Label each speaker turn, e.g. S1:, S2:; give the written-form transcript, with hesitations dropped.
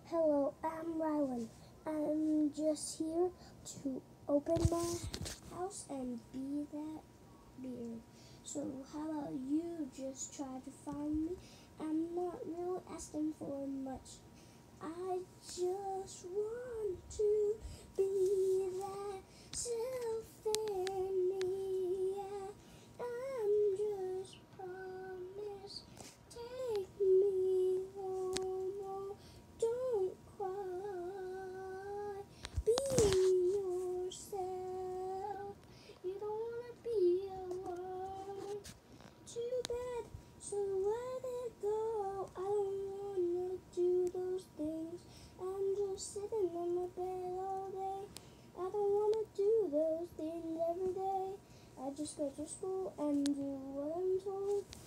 S1: Hello, I'm Rylan. I'm just here to open my house and be that beard. So how about you just try to find me? I'm not really asking for much. I just want to be that self there me. I'm just promise. Take me home. Oh, don't cry. Be yourself. You don't wanna be alone. Too bad. So let it go. I don't wanna do those things. I'm just sitting on my bed all day. I don't wanna do those things every day. I just go to school and do what I'm told.